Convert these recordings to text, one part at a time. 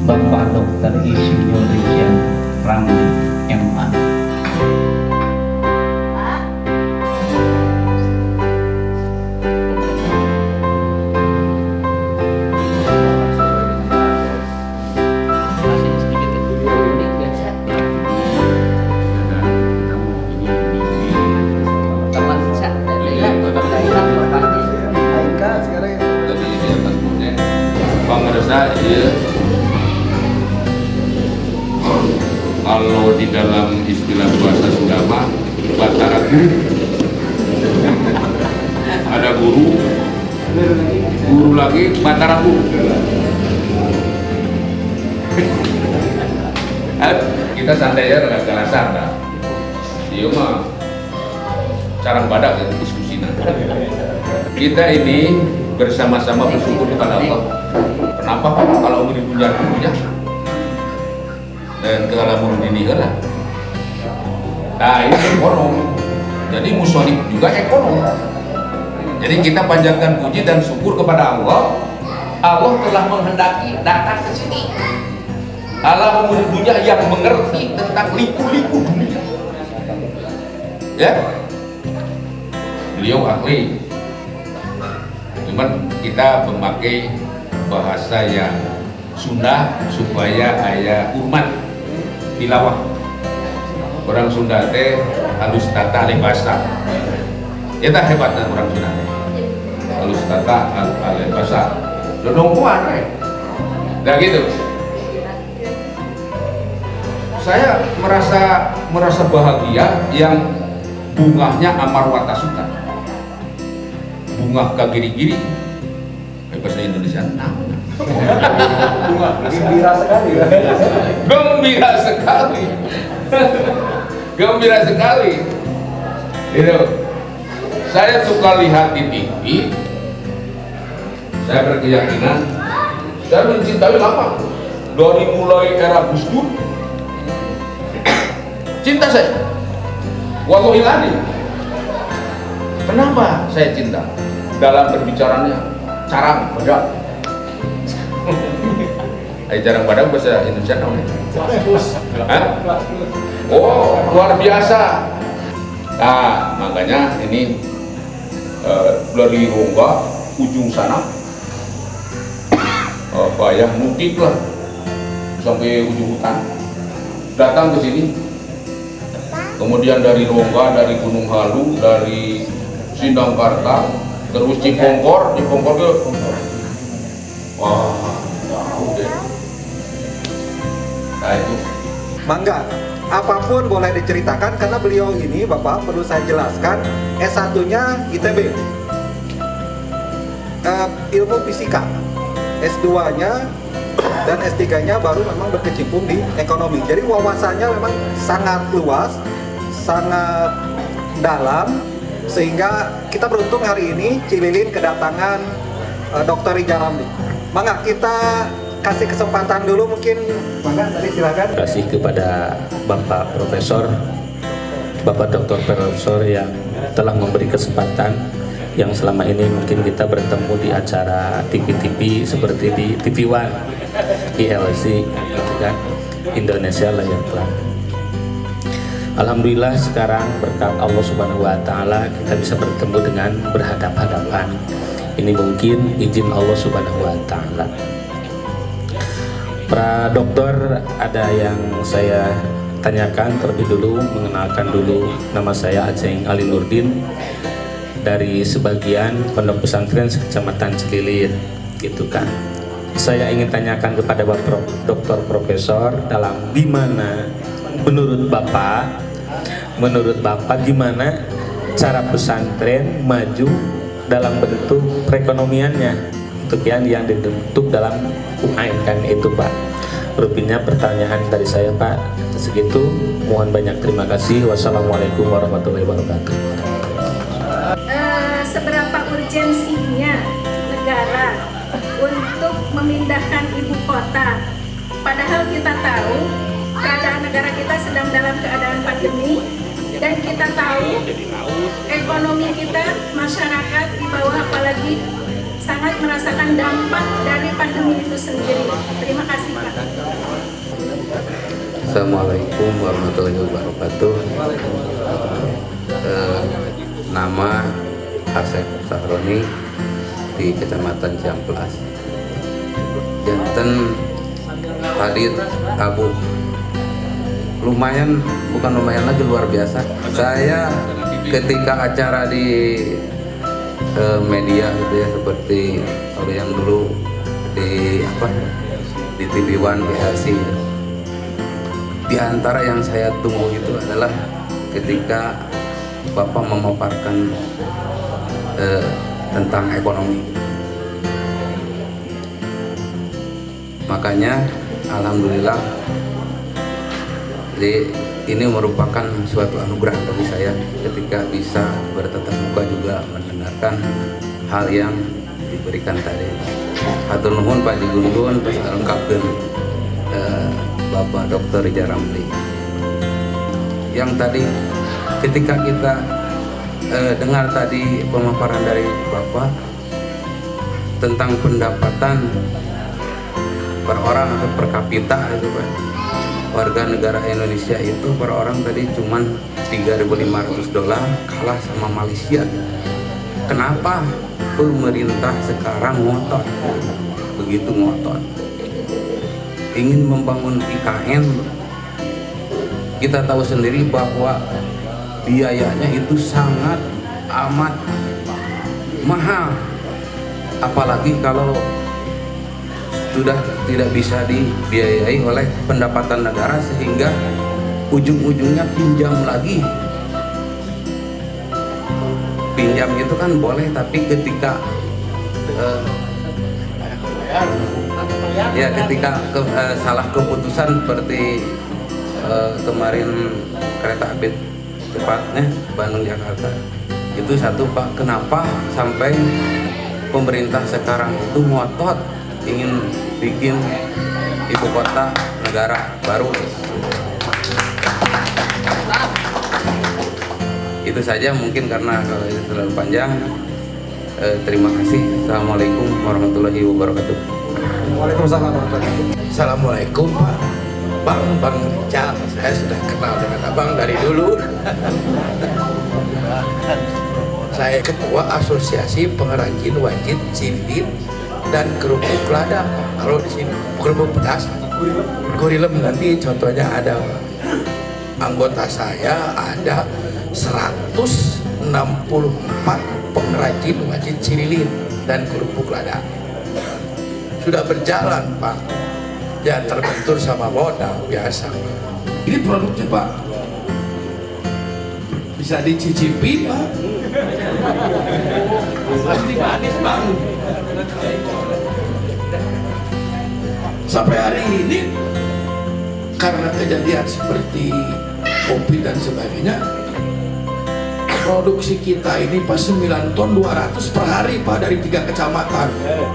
Bapak Dr. Insinyur Rizyan Ramli MA. Kalau di dalam istilah bahasa Sunda mah batara guru. Ada guru lagi batara guru. Kita santai ya nggak kerasa dah. Iya mah cara badak ya diskusi nanti. Kita ini bersama-sama bersyukur kepada Allah. Kenapa kalau ini punya punya? Dan kegalamun ini lah. Nah ini ekonom. Jadi musonib juga ekonom. Jadi kita panjatkan puji dan syukur kepada Allah. Allah telah menghendaki datang ke sini. Allah memberi dunia yang mengerti tentang liku-liku dunia. Ya, beliau ahli. Cuman kita memakai bahasa yang Sunda supaya aya hormat. Tilawah orang Sunda teh halus tata lebasa. Eta hebatnya orang Sunda teh. Halus tata lebasa. Dodongkuan nah gitu. Saya merasa bahagia yang bunganya amarwata suka. Bunga kagiri-giri. Bahasa Indonesia gembira sekali ya. Gembira sekali itu. Saya suka lihat di TV. Saya berkeyakinan saya mencintai lama dari mulai era Gus Dur. Cinta saya wallahi lali. Kenapa saya cinta? Dalam berbicaranya carang badak. Carang badak bahasa Indonesia namanya. Oh, luar biasa. Nah, makanya ini dari Rongga ujung sana bayah mudik lah sampai ujung hutan datang ke sini. Kemudian dari Rongga, dari Gunung Halu, dari Sindangkarta, terus Cipongkor ke wah jauh deh. Nah itu Mangga, apapun boleh diceritakan karena beliau ini Bapak perlu saya jelaskan S1-nya ITB, ilmu fisika, S2-nya dan S3-nya baru memang berkecimpung di ekonomi. Jadi wawasannya memang sangat luas, sangat dalam, sehingga kita beruntung hari ini Cililin kedatangan Dr. Rizyan Ramli. Mangga kita kasih kesempatan dulu mungkin. Mangga tadi silakan. Terima kasih kepada Bapak Profesor, Bapak Dr. Profesor yang telah memberi kesempatan yang selama ini mungkin kita bertemu di acara TV-TV seperti di TV One, ILC, gitu kan, Indonesia Layar Pelan. Alhamdulillah sekarang berkat Allah Subhanahu wa Ta'ala kita bisa bertemu dengan berhadap-hadapan. Ini mungkin izin Allah Subhanahu wa Ta'ala. Para dokter, ada yang saya tanyakan terlebih dulu, mengenalkan dulu, nama saya Aceng Ali Nurdin dari sebagian pondok pesantren Kecamatan Cililin, gitu kan. Saya ingin tanyakan kepada Bapak Dokter Profesor dalam gimana menurut Bapak gimana cara pesantren maju dalam bentuk perekonomiannya, untuk yang dibentuk dalam UAM kan itu Pak. Rupanya pertanyaan dari saya Pak segitu, mohon banyak terima kasih. Wassalamualaikum warahmatullahi wabarakatuh. Seberapa urgensinya negara untuk memindahkan ibu kota, padahal kita tahu keadaan negara kita sedang dalam keadaan pandemi, dan kita tahu ekonomi kita, masyarakat di bawah apalagi sangat merasakan dampak dari pandemi itu sendiri. Terima kasih Pak. Assalamualaikum warahmatullahi wabarakatuh. Nama Asep Sahroni di Kecamatan Ciamplas. Janten hadir Abu lumayan, bukan lumayan lagi, luar biasa. Saya ketika acara di media gitu ya, seperti kalau yang dulu di TV One GLC, di antara yang saya tunggu itu adalah ketika Bapak memaparkan tentang ekonomi. Makanya alhamdulillah ini merupakan suatu anugerah bagi saya ketika bisa bertatap muka juga mendengarkan hal yang diberikan tadi. Hatur nuhun Pak Digundun pas lengkapkeun Bapak Dr. Rijal Ramli. Yang tadi ketika kita dengar tadi pemaparan dari Bapak tentang pendapatan per orang atau per kapita itu Pak, warga negara Indonesia itu per orang tadi cuman $3.500, kalah sama Malaysia. Kenapa pemerintah sekarang ngotot, begitu ngotot ingin membangun IKN? Kita tahu sendiri bahwa biayanya itu sangat amat mahal, apalagi kalau sudah tidak bisa dibiayai oleh pendapatan negara, sehingga ujung-ujungnya pinjam lagi. Pinjam itu kan boleh, tapi ketika salah keputusan seperti kemarin kereta api cepatnya Bandung Jakarta itu satu Pak, kenapa sampai pemerintah sekarang itu ngotot ingin bikin ibu kota negara baru? Itu saja mungkin, karena kalau itu terlalu panjang. Terima kasih. Assalamualaikum warahmatullahi wabarakatuh. Waalaikumsalam warahmatullahi wabarakatuh. Assalamualaikum Pak. Bang Rijal, saya sudah kenal dengan Abang dari dulu. Saya ketua Asosiasi Pengrajin Wajit Cililin dan Kerupuk Lada. Kalau di sini kerupuk pedas, gurilem, nanti contohnya ada. Anggota saya ada 164 pengrajin wajit Cililin dan kerupuk lada. Sudah berjalan Pak, ya terbentur sama modal biasa. Ini produknya Pak bisa dicicipi Pak, pasti manis banget. Sampai hari ini karena kejadian seperti kopi dan sebagainya, produksi kita ini pas 9 ton 200 per hari Pak, dari 3 kecamatan.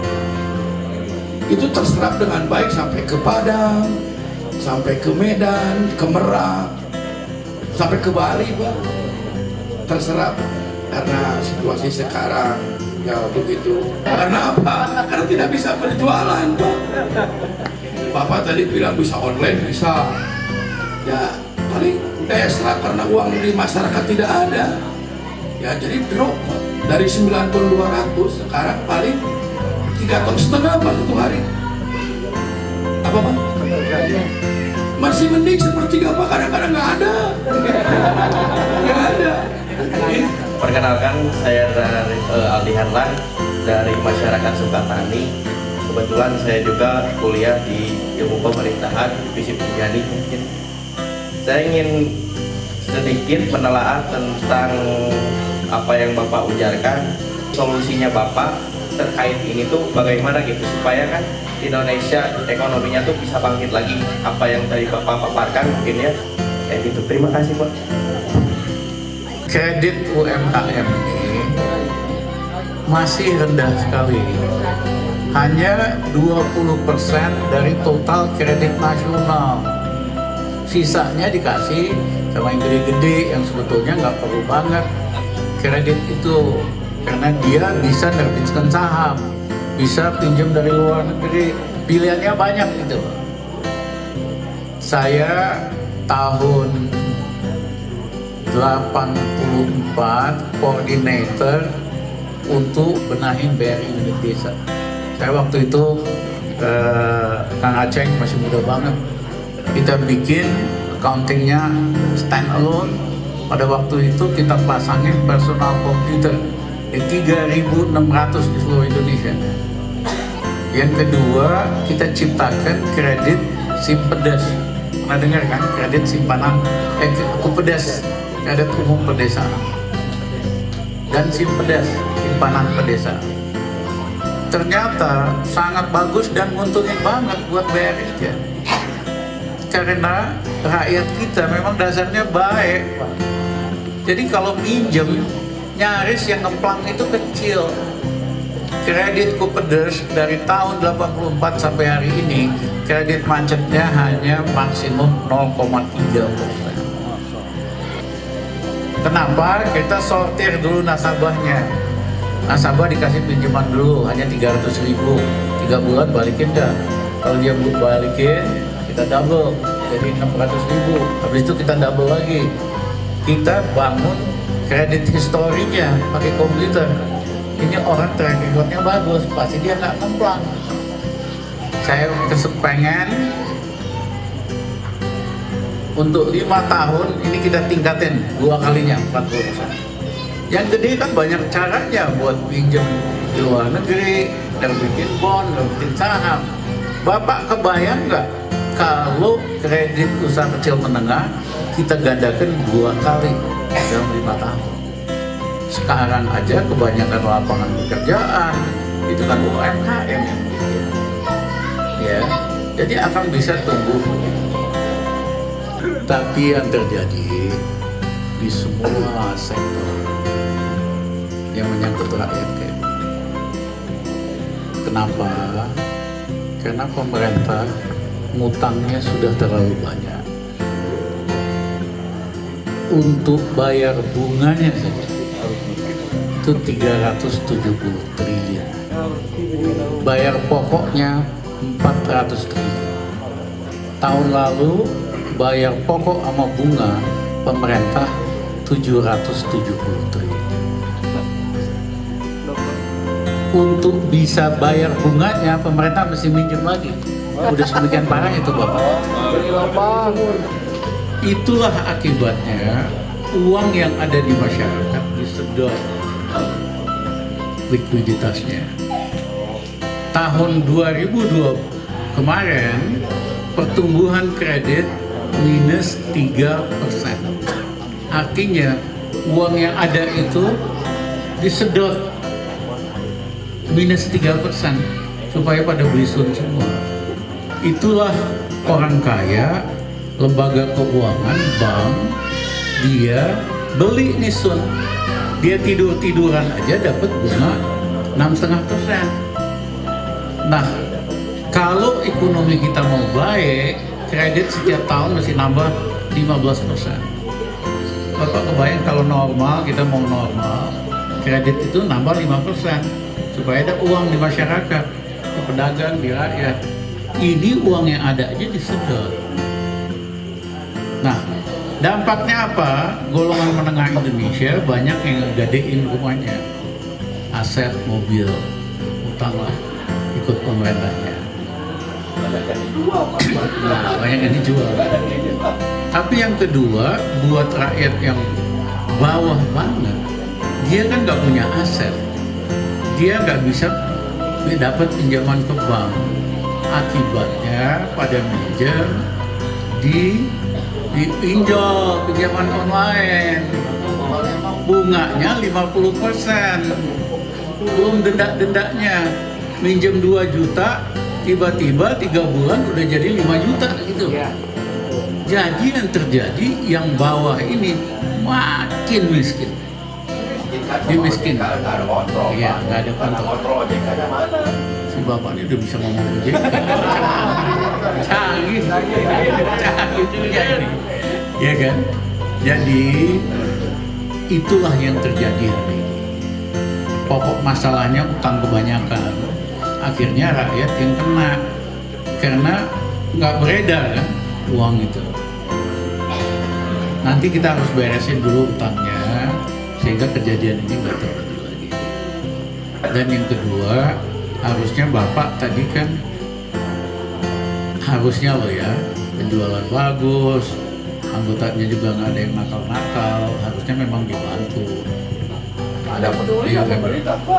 Itu terserap dengan baik sampai ke Padang, sampai ke Medan, ke Merak, sampai ke Bali Pak. Terserap. Karena situasi sekarang ya begitu. Karena apa? Karena tidak bisa berjualan Pak. Bapak tadi bilang bisa online, bisa. Ya paling daya serap karena uang di masyarakat tidak ada. Ya jadi drop Pak. Dari 9 ton 200 sekarang paling 3,5 ton Pak satu hari. Apa Pak? Masih mending sepertiga Pak, kadang-kadang nggak ada. Nggak ada. Perkenalkan, saya dari Aldi Herlan dari masyarakat Sukatani. Kebetulan saya juga kuliah di ilmu pemerintahan, FISIP Unjani. Saya ingin sedikit menelaah tentang apa yang Bapak ujarkan. Solusinya Bapak terkait ini tuh bagaimana gitu, supaya kan Indonesia ekonominya tuh bisa bangkit lagi. Apa yang tadi Bapak paparkan mungkin ya, kayak gitu. Terima kasih Pak. Kredit UMKM ini masih rendah sekali, hanya 20% dari total kredit nasional. Sisanya dikasih sama yang gede-gede yang sebetulnya nggak perlu banget kredit itu, karena dia bisa nerbitkan saham, bisa pinjam dari luar negeri, pilihannya banyak gitu. Saya tahun 84 koordinator untuk benahin BRI unit desa. Saya waktu itu Kang Aceng masih muda banget. Kita bikin accountingnya stand alone. Pada waktu itu kita pasangin personal komputer 3.600 di seluruh Indonesia. Yang kedua, kita ciptakan kredit Simpedes. Pernah dengar kan? Kredit simpanan Kupedes, kredit umum pedesaan. Dan Simpedes, simpanan pedesaan. Ternyata sangat bagus dan nguntungin banget buat BRI ya. Karena rakyat kita memang dasarnya baik, Pak. Jadi kalau minjem, nyaris yang ngemplang itu kecil. Kredit Kupedes dari tahun 84 sampai hari ini, kredit macetnya hanya maksimum 0,3%. Kenapa? Kita sortir dulu nasabahnya. Nasabah dikasih pinjaman dulu, hanya 300.000. 3 bulan balikin dah. Kalau dia balikin, kita double, jadi 600.000. Habis itu kita double lagi. Kita bangun kredit historinya pakai komputer. Ini orang track recordnya bagus, pasti dia nggak ngemplang. Saya pengen untuk 5 tahun ini kita tingkatin 2 kalinya 40%. Yang gede kan banyak caranya buat pinjam di luar negeri, dan bikin bond, dan bikin saham. Bapak kebayang nggak kalau kredit usaha kecil menengah kita gandakan 2 kali dalam 5 tahun? Sekarang aja kebanyakan lapangan pekerjaan itu kan UMKM yang bikin, ya. Jadi akan bisa tumbuh. Tapi yang terjadi di semua sektor yang menyangkut rakyat kayak begini. Kenapa? Karena pemerintah ngutangnya sudah terlalu banyak. Untuk bayar bunganya saja itu 370 triliun. Bayar pokoknya 400 triliun. Tahun lalu bayar pokok sama bunga pemerintah 770 triliun. Untuk bisa bayar bunganya pemerintah mesti minjem lagi. Udah sedemikian parah itu Bapak. Itulah akibatnya uang yang ada di masyarakat disedot likuiditasnya. Tahun 2020 kemarin pertumbuhan kredit minus 3%. Artinya uang yang ada itu disedot minus 3% supaya pada beli sun semua. Itulah orang kaya, lembaga keuangan, bank, dia beli nih sun, dia tidur-tiduran aja dapat bunga 6,5%. Nah, kalau ekonomi kita mau baik, kredit setiap tahun mesti nambah 15%. Bapak kebayang kalau normal, kita mau normal, kredit itu nambah 5% supaya ada uang di masyarakat, di pedagang, di rakyat. Ini uang yang ada aja disedot. Nah, dampaknya apa? Golongan menengah Indonesia banyak yang gadein rumahnya, aset, mobil, utang lah, ikut pemerintahnya. Nah, banyak yang dijual. Tapi yang kedua, buat rakyat yang bawah banget, dia kan nggak punya aset, dia nggak bisa dapat pinjaman ke bank. Akibatnya pada minjem dipinjol pinjaman online, bunganya 50%, belum denda-dendanya. Minjem 2 juta, tiba-tiba 3 bulan udah jadi 5 juta gitu. Jadi yang terjadi, yang bawah ini makin miskin. Dimiskin. Iya, nggak ada kontrol. Si bapak ini udah bisa ngomong ojek. Canggih juga ini. Ya kan? Jadi itulah yang terjadi hari ini. Pokok masalahnya utang kebanyakan. Akhirnya rakyat yang kena. Karena nggak beredar kan? uang itu. Nanti kita harus beresin dulu utangnya sehingga kejadian ini nggak terjadi lagi. Dan yang kedua, harusnya Bapak tadi kan harusnya loh ya, penjualan bagus, anggotanya juga nggak ada yang nakal-nakal, harusnya memang dibantu. Ada peduli pemerintah Pak.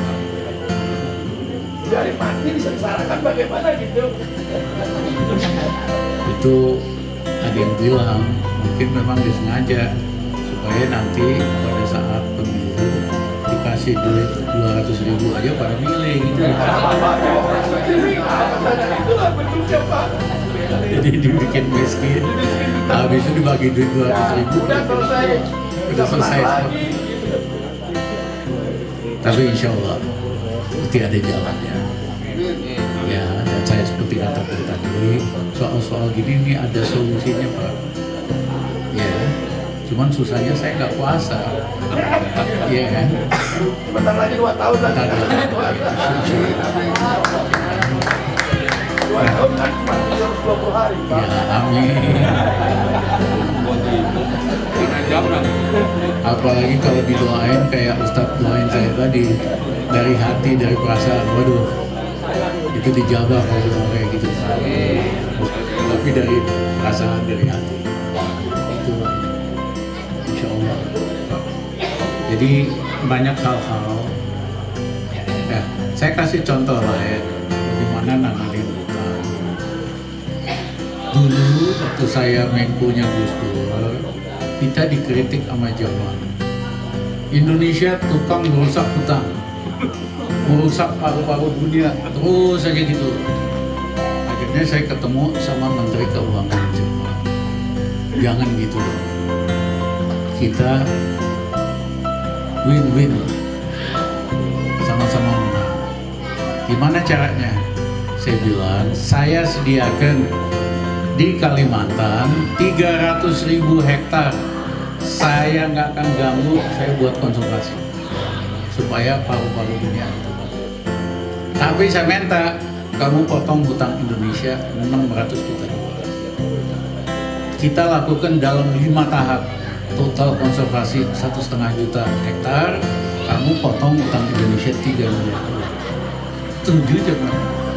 Dari mati disengsarakan bagaimana gitu. Itu ada yang bilang mungkin memang disengaja supaya nanti pada saat pemilu dikasih duit 200.000 aja pada milih gitu. Itulah bentuknya Pak. Jadi dibikin miskin, habis itu dibagi duit 200.000. Udah selesai. Tapi insya Allah pasti ada jalannya. Ya, dan saya seperti katakan tadi, soal-soal gini ini ada solusinya Pak. Ya, cuman susahnya saya nggak puasa. Iya kan? Sebentar lagi 2 tahun lagi. 2 tahun kan cuma 320 hari Pak. Ya, amin. Apalagi kalau didoain kayak Ustadz doain saya tadi, dari hati, dari perasaan, waduh, itu dijabah kalau doa kayak gitu. Tapi dari perasaan, dari hati, itu insya Allah. Jadi banyak hal-hal. Ya, saya kasih contoh lah ya, bagaimana nanganin utang. Dulu waktu saya Menko-nya Gus Dur, kita dikritik sama Jerman. Indonesia tukang merusak hutang, merusak paru-paru dunia, terus aja gitu. Akhirnya saya ketemu sama Menteri Keuangan Jerman. Jangan gitu loh. Kita win-win lah, sama-sama menang. Gimana caranya? Saya bilang, saya sediakan di Kalimantan 300.000 hektar. Saya nggak akan ganggu, saya buat konservasi supaya paru-paru dunia itu. Tapi saya minta kamu potong hutang Indonesia 600 juta dolar. Kita lakukan dalam 5 tahap, total konservasi 1,5 juta hektar. Kamu potong hutang Indonesia 3 miliar dolar. Setuju jangan?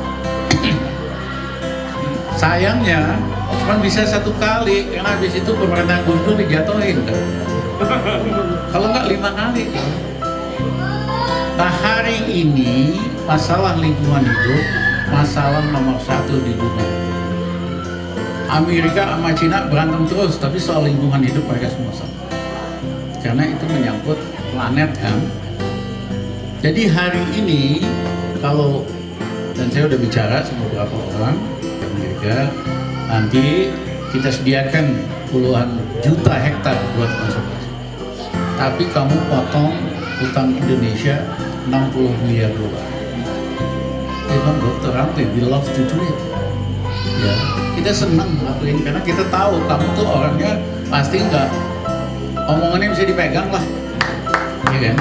Sayangnya cuma bisa 1 kali, karena habis itu pemerintah Gus Dur dijatuhin kan. Kalau nggak 5 kali kan. Nah hari ini masalah lingkungan hidup masalah nomor 1 di dunia. Amerika sama Cina berantem terus, tapi soal lingkungan hidup mereka semua sama. Karena itu menyangkut planet kan. Jadi hari ini kalau, dan saya udah bicara sama beberapa orang di Amerika, nanti kita sediakan puluhan juta hektar buat konservasi. Tapi kamu potong hutang Indonesia 60 miliar dolar. Emang Dr. Ramli, we love to do it. Ya, kita senang ngelakuin karena kita tahu kamu tuh orangnya pasti nggak, omongannya bisa dipegang lah, ya kan?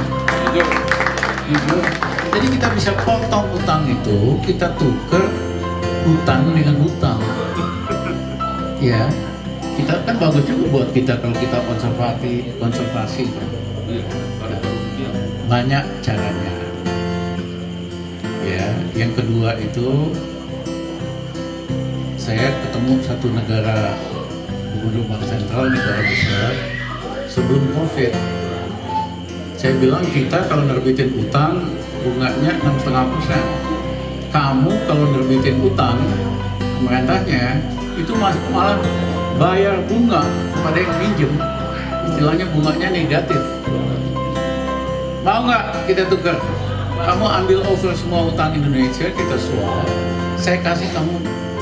Jadi kita bisa potong hutang itu, kita tuker hutang dengan hutang. Ya, kita kan bagus juga buat kita kalau kita konservasi kan. Nah, banyak caranya. Ya, yang kedua itu saya ketemu satu negara, gubernur bank sentral negara besar sebelum COVID. Saya bilang kita kalau nerbitin utang bunganya 6,5%. Kamu kalau nerbitin utang pemerintahnya itu malah bayar bunga kepada yang minjem, istilahnya bunganya negatif. Mau nggak kita tukar? Kamu ambil over semua utang Indonesia, kita swap, saya kasih kamu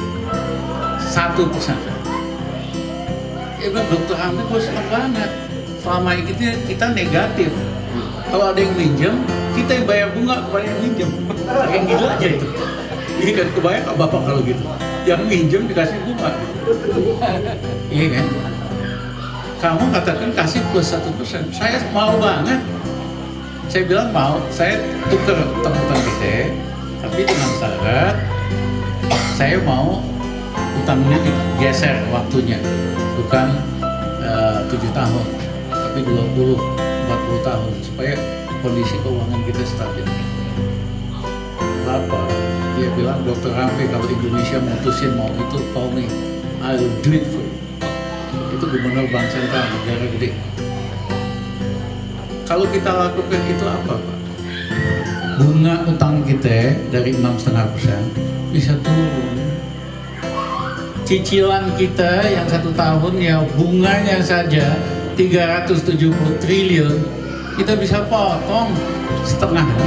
1%. Ya Bang, Dr. Hamid gue senang banget. Selama ini kita negatif. Kalau ada yang minjem, kita yang bayar bunga kepada yang minjem. Yang gila aja itu. Ini kan kebayang ke Bapak kalau gitu. Yang minjem dikasih bunga. Iya kan? Kamu katakan kasih plus 1%. Saya mau banget. Saya bilang mau, saya tuker utang-utang kita, tapi dengan syarat saya mau utangnya digeser waktunya, bukan 7 tahun, tapi 20-40 tahun supaya kondisi keuangan kita stabil. Bapak, dia bilang, Dr. Ramli, kalau Indonesia mutusin mau itu, call me, I'll do it for you. Itu gubernur bank sentral negara gede. Kalau kita lakukan itu apa, Pak? Bunga utang kita dari 6,5% bisa turun. Cicilan kita yang 1 tahun ya bunganya saja 370 triliun, kita bisa potong setengahnya.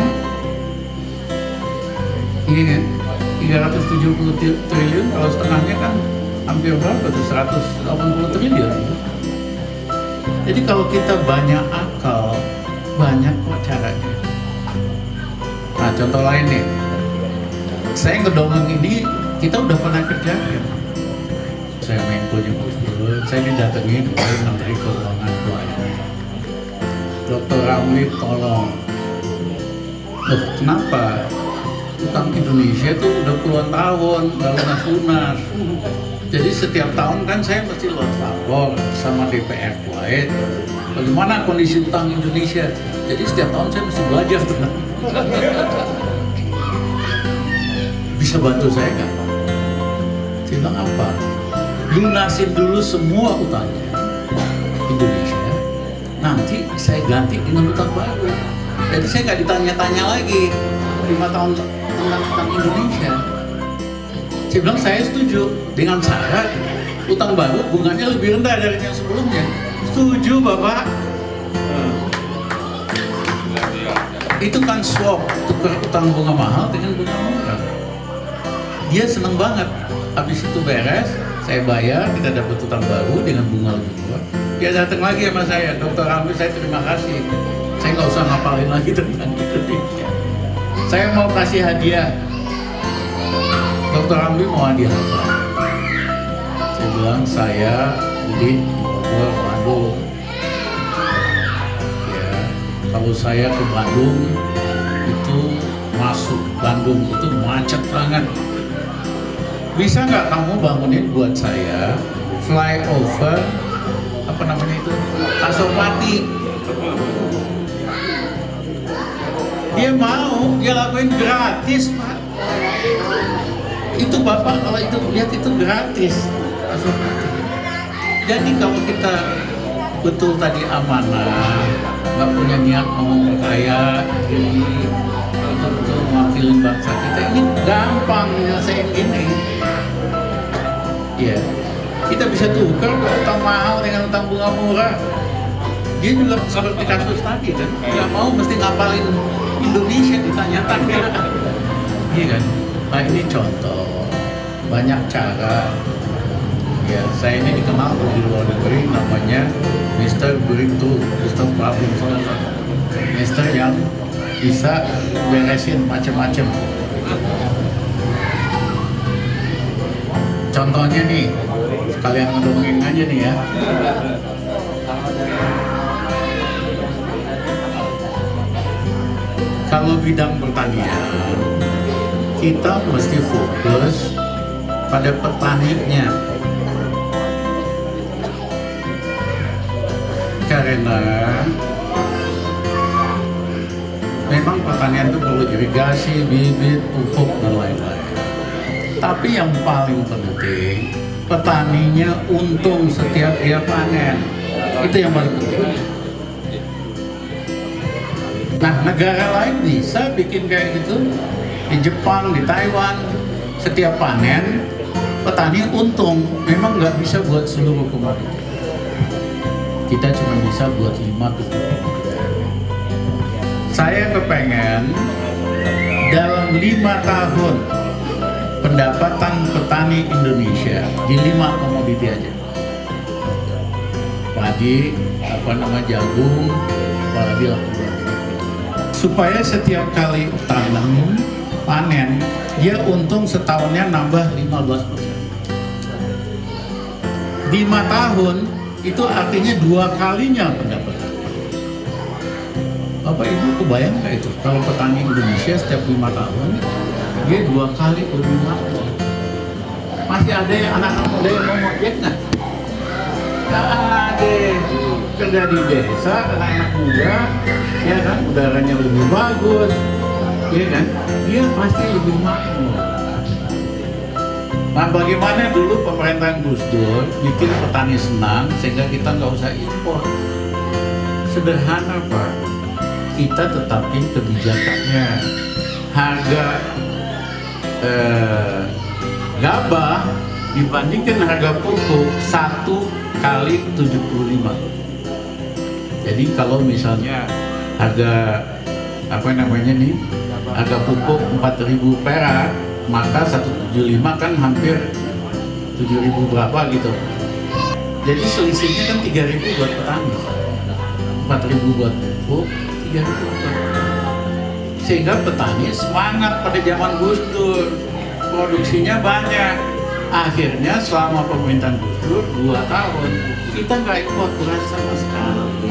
Iya kan? 370 triliun, kalau setengahnya kan hampir berapa tuh? 180 triliun. Jadi kalau kita banyak akal, banyak kok caranya. Nah, contoh lain nih, saya ngedongeng ini kita udah pernah kerjain. Saya Menko Nyebut, saya didatengin oleh Menteri Keuangan Tuanya. Dr. Ramli, tolong. Loh, kenapa? Utang Indonesia tuh udah puluhan tahun nggak lunas-lunas. Jadi setiap tahun kan saya mesti lapor sama DPR Kuwait bagaimana kondisi utang Indonesia. Jadi setiap tahun saya mesti belajar tentang. Bisa bantu saya nggak? Saya bilang apa? Lunasin dulu semua utangnya Indonesia. Nanti saya ganti dengan utang baru. Jadi saya nggak ditanya-tanya lagi 5 tahun tentang utang Indonesia. Saya bilang saya setuju dengan syarat utang baru bunganya lebih rendah dari yang sebelumnya. Setuju Bapak? Itu kan swap, tukar utang bunga mahal dengan bunga murah. Dia seneng banget. Habis itu beres, saya bayar, kita dapat utang baru dengan bunga lebih murah. Dia datang lagi sama saya, Dr. Ramli, saya terima kasih. Saya nggak usah ngapalin lagi tentang Indonesia. Saya mau kasih hadiah. Dr. Ramli mau hadiah apa? Saya bilang saya beli di Bogor, Bandung. Ya, kalau saya ke Bandung itu masuk Bandung itu macet banget. Bisa nggak kamu bangunin buat saya flyover apa namanya itu Pasopati? Dia mau, dia lakuin gratis, Pak. Itu Bapak kalau itu lihat itu gratis. Jadi kalau kita betul tadi amanah, nggak punya niat mau memperkaya diri, betul-betul mewakilin bangsa kita, ini gampang nyelesain ini. Ya, kita bisa tukar utang mahal dengan utang bunga murah. Dia juga seperti kasus tadi kan, nggak mau mesti ngapalin Indonesia ditanya-tanya. Iya kan? Nah ini contoh, banyak cara. Ya, saya ini dikenal di luar negeri namanya Mr. Breakthrough, Mr. Problem Solver, Mr. yang bisa beresin macam-macam. Contohnya nih, sekalian ngedongeng aja nih ya. Kalau bidang pertanian, kita mesti fokus pada petaninya. Karena memang pertanian itu perlu irigasi, bibit, pupuk, dan lain-lain. Tapi yang paling penting, petaninya untung setiap dia panen. Itu yang paling penting. Nah, negara lain bisa bikin kayak gitu. Di Jepang, di Taiwan, setiap panen petani untung. Memang nggak bisa buat seluruh komoditas. Kita cuma bisa buat 5-7. Saya kepengen dalam 5 tahun pendapatan petani Indonesia di 5 komoditi aja. Padi, jagung, apalagi lah. Supaya setiap kali tanam, panen, dia untung setahunnya nambah 15%. 5 tahun itu artinya 2 kalinya pendapatan. Bapak Ibu kebayang nggak itu? Kalau petani Indonesia setiap 5 tahun, dia 2 kali lebih mati. Masih ada anak-anak muda yang mau ngojek nggak? Nggak ada. Kerja di desa, anak-anak muda, ya kan, udaranya lebih bagus, ya kan, dia pasti lebih makmur. Nah, bagaimana dulu pemerintahan Gus Dur bikin petani senang sehingga kita nggak usah impor? Sederhana, Pak. Kita tetapin kebijakannya. Harga gabah dibandingkan harga pupuk 1 kali 75. Jadi kalau misalnya harga harga pupuk 4.000 perak, maka 175 kan hampir 7.000 berapa gitu. Jadi selisihnya kan 3.000 buat petani, 4.000 buat pupuk, 3.000 buat petani. Sehingga petani semangat pada zaman Gus Dur, produksinya banyak. Akhirnya selama pemerintahan Gus Dur 2 tahun kita nggak impor beras sama sekali.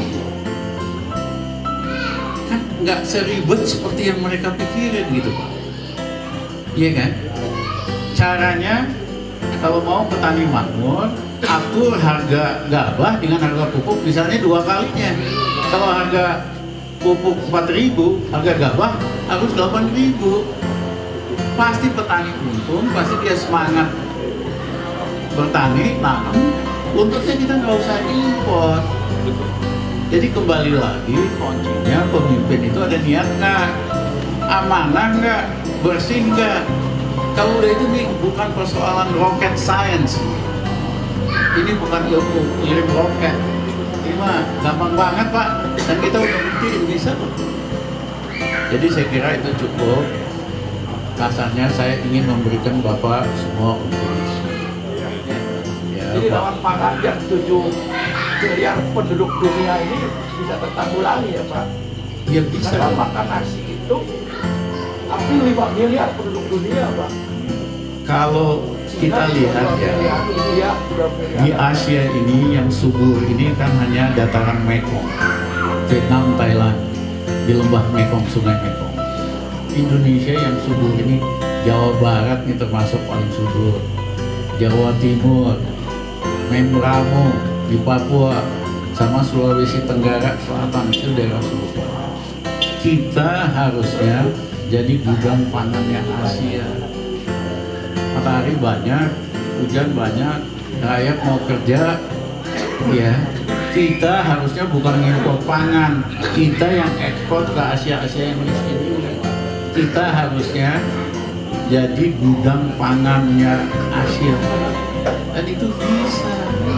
Kan nggak seribet seperti yang mereka pikirin gitu, Pak. Iya kan? Caranya kalau mau petani makmur, atur harga gabah dengan harga pupuk misalnya 2 kalinya. Kalau harga pupuk 4.000, harga gabah harus 8.000. Pasti petani untung, pasti dia semangat bertani, nanam. Untungnya kita nggak usah impor. Jadi kembali lagi, kuncinya pemimpin itu ada niat nggak, amanah nggak, bersih nggak. Kalau udah itu nih bukan persoalan rocket science. Ini bukan ilmu kirim roket. Ini mah gampang banget, Pak. Dan kita udah buktiin bisa tuh. Jadi saya kira itu cukup. Kasarnya saya ingin memberikan Bapak semua optimis. Ya, jadi lawan pangan yang 7 miliar penduduk dunia ini bisa tertanggulangi ya, Pak? Ya bisa. Karena makan nasi itu hampir 5 miliar penduduk dunia, Pak. Kalau kita lihat ya, di Asia ini yang subur ini kan hanya dataran Mekong, Vietnam, Thailand, di lembah Mekong, Sungai Mekong. Indonesia yang subur ini Jawa Barat ini termasuk paling subur, Jawa Timur, Membramo di Papua, sama Sulawesi Tenggara Selatan itu daerah subur. Kita harusnya jadi gudang pangannya Asia. Matahari banyak, hujan banyak, rakyat mau kerja, ya kita harusnya bukan ngimpor pangan, kita yang ekspor ke Asia-Asia yang miskin ini. Kita harusnya jadi gudang pangannya Asia, dan itu bisa.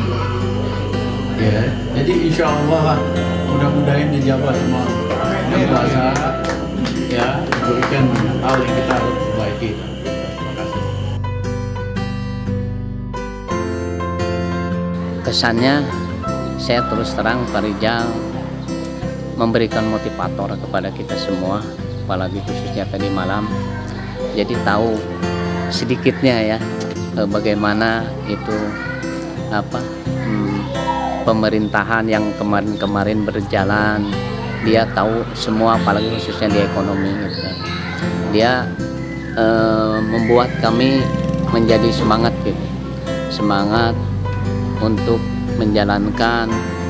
Ya, jadi insya Allah lah, mudah-mudahan dijabat semua dewasa, ya berikan hal yang kita harus perbaiki. Kesannya saya terus terang Pak Rijal memberikan motivator kepada kita semua, apalagi khususnya tadi malam. Jadi tahu sedikitnya ya bagaimana itu pemerintahan yang kemarin-kemarin berjalan. Dia tahu semua, apalagi khususnya di ekonomi gitu. Dia membuat kami menjadi semangat gitu. Semangat untuk menjalankan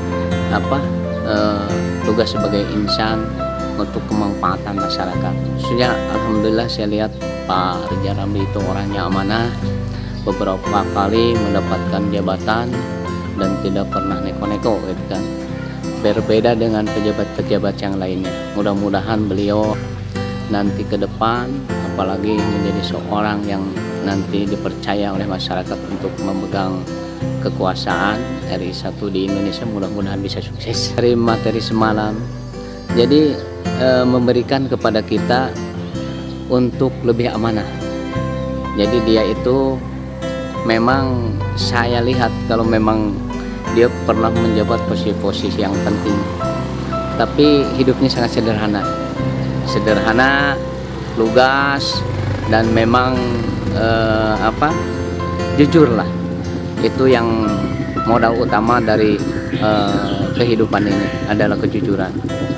tugas sebagai insan untuk kemanfaatan masyarakat. Khususnya alhamdulillah saya lihat Pak Rijal Ramli itu orangnya amanah, beberapa kali mendapatkan jabatan dan tidak pernah neko-neko gitu kan. Berbeda dengan pejabat-pejabat yang lainnya. Mudah-mudahan beliau nanti ke depan apalagi menjadi seorang yang nanti dipercaya oleh masyarakat untuk memegang kekuasaan RI 1 di Indonesia, mudah-mudahan bisa sukses. Dari materi semalam, jadi memberikan kepada kita untuk lebih amanah. Jadi dia itu memang saya lihat kalau memang dia pernah menjabat posisi-posisi yang penting, tapi hidupnya sangat sederhana, lugas, dan memang jujur lah. Itu yang modal utama dari kehidupan ini adalah kejujuran.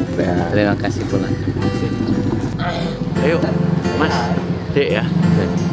Terima kasih pula. Ayo, Mas, Dek ya.